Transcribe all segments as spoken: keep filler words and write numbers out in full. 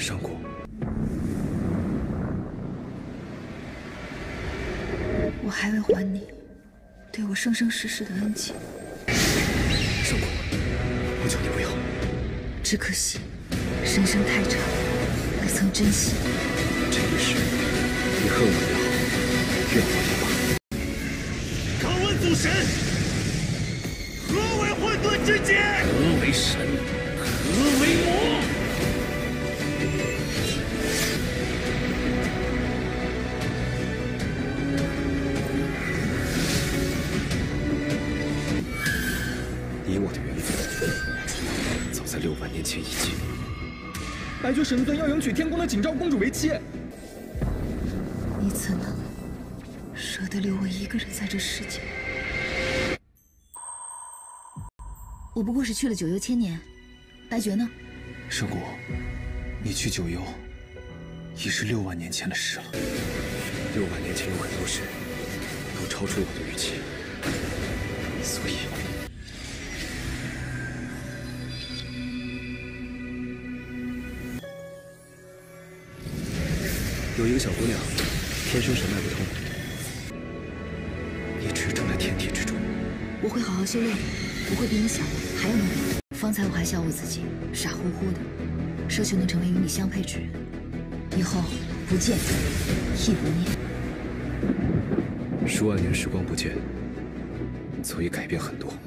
上过。 我还未还你对我生生世世的恩情。 上过，我求你不要。 只可惜，人生太长，未曾珍惜。 这一世，你恨我也好，怨我也罢。 敢问祖神，何为混沌之劫？ 何为神？何为魔？ 你我的缘分，早在六万年前已尽。 白绝神尊要迎娶天宫的景昭公主为妻。 你怎能舍得留我一个人在这世间？我不过是去了九幽千年，白绝呢？ 圣谷，你去九幽，已是六万年前的事了。六万年前有很多事，都超出我的预期，所以。 有一个小姑娘，天生神脉不通，一直正在天体之中。 我会好好修炼，我会比你想的还要努力。方才我还笑我自己傻乎乎的，奢求能成为与你相配之人。以后不见，亦不念。 数万年时光不见，足以改变很多。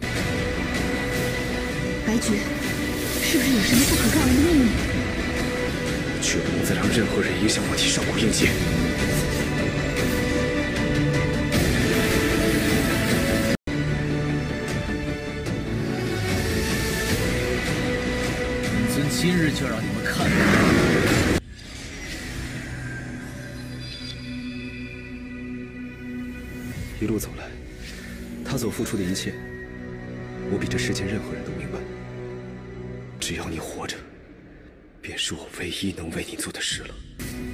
白绝，是不是有什么不可告人的秘密？ 绝不能再让任何人影响我替上古应劫。 本尊今日就让你们看看。 一路走来，他所付出的一切，我比这世间任何人都明白。只要你活着。 便是我唯一能为你做的事了。